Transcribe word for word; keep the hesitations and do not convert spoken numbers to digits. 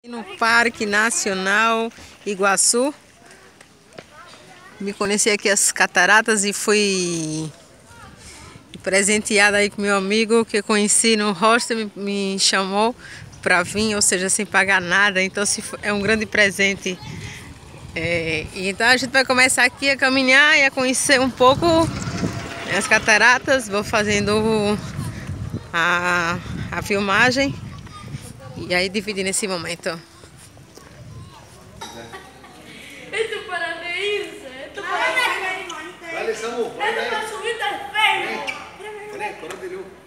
No Parque Nacional Iguaçu, me conheci aqui as cataratas e fui presenteada aí com meu amigo que eu conheci no hostel, me, me chamou para vir, ou seja, sem pagar nada, então se, é um grande presente. É, então a gente vai começar aqui a caminhar e a conhecer um pouco as cataratas, vou fazendo a, a filmagem e aí dividir nesse momento. Esto para reírse, esto para... Dale, Samu, Esto para subirte al Facebook. Vení, correte, Lu.